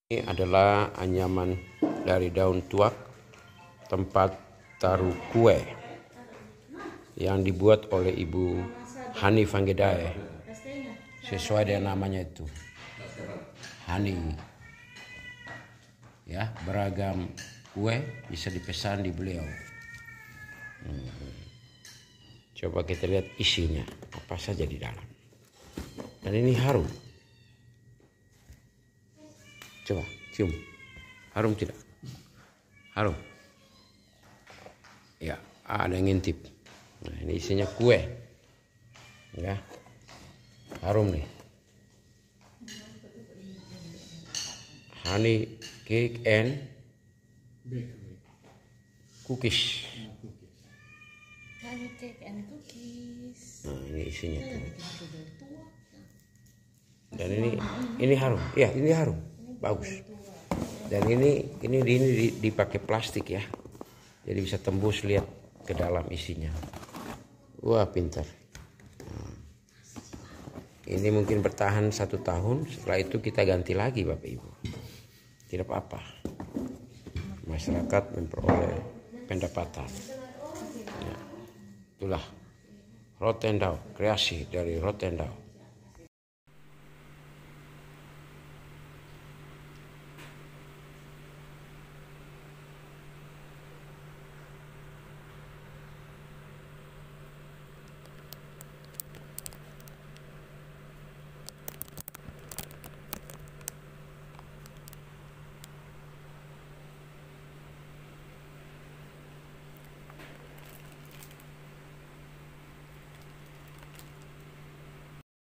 Ini adalah anyaman dari daun tuak, tempat taruh kue yang dibuat oleh Ibu Hani Vanggedae. Sesuai dengan namanya itu, Hani. Ya, beragam kue bisa dipesan di beliau. Coba kita lihat isinya, apa saja di dalam. Dan ini harum. Coba cium, harum tidak? Harum. Ya, ada yang ngintip. Nah, ini isinya kue, ya, harum nih. Honey cake and cookies. Honey cake and cookies. Nah, ini isinya tuh. Dan ini harum, ya, ini harum. Bagus. Dan ini dipakai plastik ya, jadi bisa tembus lihat ke dalam isinya. Wah, pintar. Ini mungkin bertahan 1 tahun, setelah itu kita ganti lagi Bapak Ibu. Tidak apa-apa, masyarakat memperoleh pendapatan ya. Itulah Rotendao, kreasi dari Rotendao.